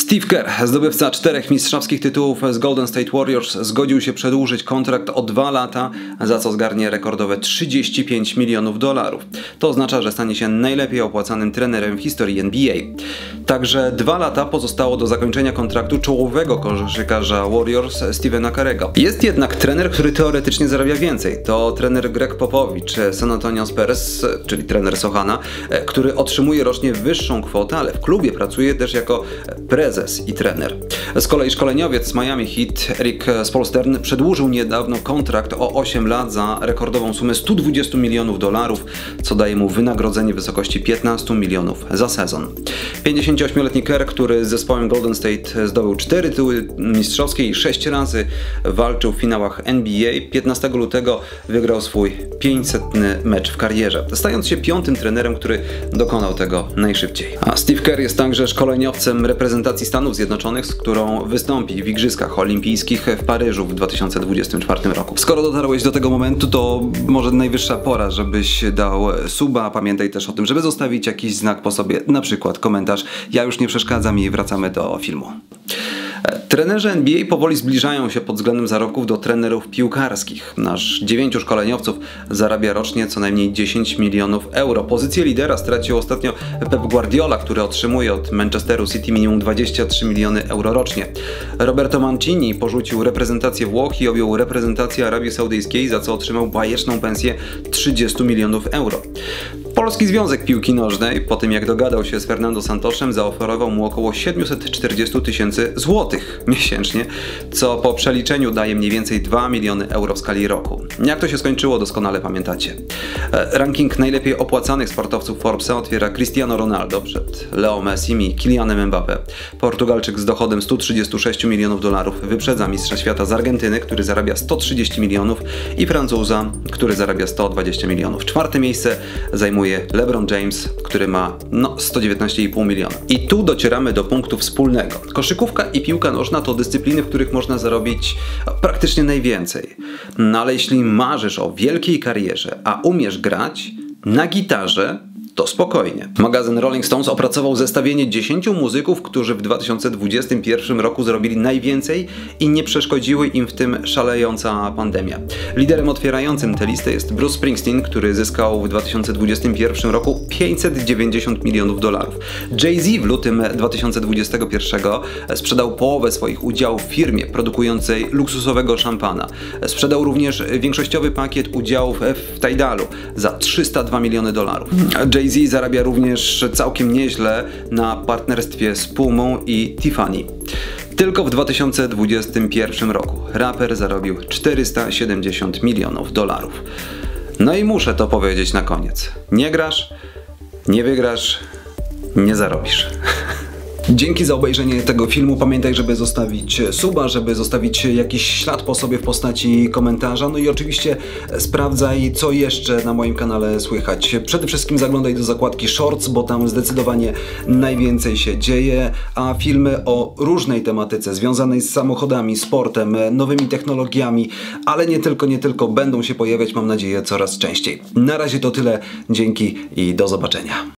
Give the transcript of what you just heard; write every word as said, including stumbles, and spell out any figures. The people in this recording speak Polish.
Steve Kerr, zdobywca czterech mistrzowskich tytułów z Golden State Warriors, zgodził się przedłużyć kontrakt o dwa lata, za co zgarnie rekordowe trzydzieści pięć milionów dolarów. To oznacza, że stanie się najlepiej opłacanym trenerem w historii N B A. Także dwa lata pozostało do zakończenia kontraktu czołowego koszykarza Warriors Stephena Curry'ego. Jest jednak trener, który teoretycznie zarabia więcej. To trener Greg Popovich San Antonio Spurs, czyli trener Sochana, który otrzymuje rocznie wyższą kwotę, ale w klubie pracuje też jako prezes i trener. Z kolei szkoleniowiec z Miami Heat Erik Spoelstra przedłużył niedawno kontrakt o osiem lat za rekordową sumę stu dwudziestu milionów dolarów, co daje mu wynagrodzenie w wysokości piętnastu milionów za sezon. pięćdziesięcioośmioletni Kerr, który z zespołem Golden State zdobył cztery tytuły mistrzowskie i sześć razy walczył w finałach N B A, piętnastego lutego wygrał swój pięćsetny mecz w karierze, stając się piątym trenerem, który dokonał tego najszybciej. A Steve Kerr jest także szkoleniowcem reprezentacji Stanów Zjednoczonych, z którą wystąpi w Igrzyskach Olimpijskich w Paryżu w dwa tysiące dwudziestym czwartym roku. Skoro dotarłeś do tego momentu, to może najwyższa pora, żebyś dał suba. Pamiętaj też o tym, żeby zostawić jakiś znak po sobie, na przykład komentarz. Ja już nie przeszkadzam i wracamy do filmu. Trenerzy N B A powoli zbliżają się pod względem zarobków do trenerów piłkarskich. Nasz dziewięciu szkoleniowców zarabia rocznie co najmniej dziesięć milionów euro. Pozycję lidera stracił ostatnio Pep Guardiola, który otrzymuje od Manchesteru City minimum dwadzieścia trzy miliony euro rocznie. Roberto Mancini porzucił reprezentację Włoch i objął reprezentację Arabii Saudyjskiej, za co otrzymał bajeczną pensję trzydziestu milionów euro. Polski Związek Piłki Nożnej, po tym jak dogadał się z Fernando Santoszem, zaoferował mu około siedemset czterdzieści tysięcy złotych miesięcznie, co po przeliczeniu daje mniej więcej dwa miliony euro w skali roku. Jak to się skończyło, doskonale pamiętacie. Ranking najlepiej opłacanych sportowców Forbesa otwiera Cristiano Ronaldo przed Leo Messim i Kylianem Mbappé. Portugalczyk z dochodem stu trzydziestu sześciu milionów dolarów wyprzedza mistrza świata z Argentyny, który zarabia sto trzydzieści milionów, i Francuza, który zarabia sto dwadzieścia milionów. Czwarte miejsce zajmuje LeBron James, który ma no sto dziewiętnaście i pół miliona. I tu docieramy do punktu wspólnego. Koszykówka i piłka nożna to dyscypliny, w których można zarobić praktycznie najwięcej. No ale jeśli marzysz o wielkiej karierze, a umiesz grać na gitarze, to spokojnie. Magazyn Rolling Stones opracował zestawienie dziesięciu muzyków, którzy w dwa tysiące dwudziestym pierwszym roku zarobili najwięcej i nie przeszkodziły im w tym szalejąca pandemia. Liderem otwierającym tę listę jest Bruce Springsteen, który zyskał w dwa tysiące dwudziestym pierwszym roku pięćset dziewięćdziesiąt milionów dolarów. Jay-Z w lutym dwa tysiące dwudziestego pierwszego sprzedał połowę swoich udziałów w firmie produkującej luksusowego szampana. Sprzedał również większościowy pakiet udziałów w Tidalu za trzysta dwa miliony dolarów. Jay-Z zarabia również całkiem nieźle na partnerstwie z Pumą i Tiffany. Tylko w dwa tysiące dwudziestym pierwszym roku raper zarobił czterysta siedemdziesiąt milionów dolarów. No i muszę to powiedzieć na koniec. Nie grasz, nie wygrasz, nie zarobisz. Dzięki za obejrzenie tego filmu. Pamiętaj, żeby zostawić suba, żeby zostawić jakiś ślad po sobie w postaci komentarza. No i oczywiście sprawdzaj, co jeszcze na moim kanale słychać. Przede wszystkim zaglądaj do zakładki Shorts, bo tam zdecydowanie najwięcej się dzieje, a filmy o różnej tematyce związanej z samochodami, sportem, nowymi technologiami, ale nie tylko, nie tylko, będą się pojawiać, mam nadzieję, coraz częściej. Na razie to tyle. Dzięki i do zobaczenia.